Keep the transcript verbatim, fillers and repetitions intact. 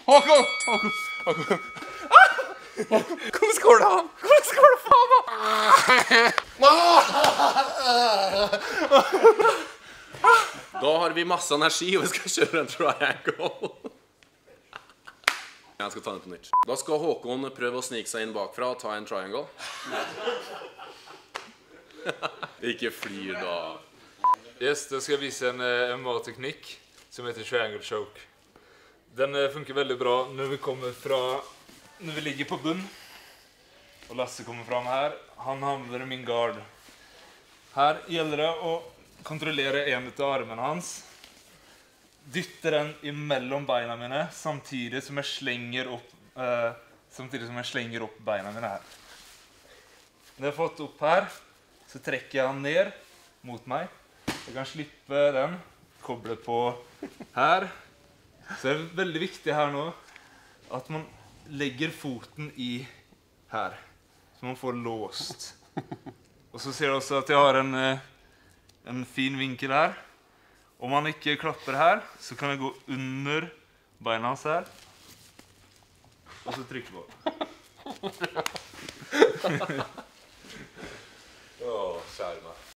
Håkon! Håkon! Håkon! Hvordan går det an? Hvordan går det faen da? Da har vi masse energi, og vi skal kjøre en triangle. Jeg skal ta den på nytt. Da skal Håkon prøve å snike seg inn bakfra og ta en triangle. Ikke flyr da. Yes, da skal jeg vise en M M A-teknikk som heter triangle choke. Den funker veldig bra når vi kommer fra, når vi ligger på bunn. Og Lasse kommer fram her. Han havner i min guard. Her gjelder det å kontrollere en av armene hans. Dytter den imellom beina mine, samtidig som jeg slenger opp, eh, samtidig som jeg slenger opp beina mine her. Når jeg har fått opp her, så trekker jeg han ned mot meg. Jeg kan slippe den, koble på her. Så det er veldig viktig her nå at man legger foten i her, så man får låst. Og så ser du også at jeg har en, en fin vinkel her. Om man ikke klapper her, så kan jeg gå under beina hans her, og så trykke på. Åh, kjære meg.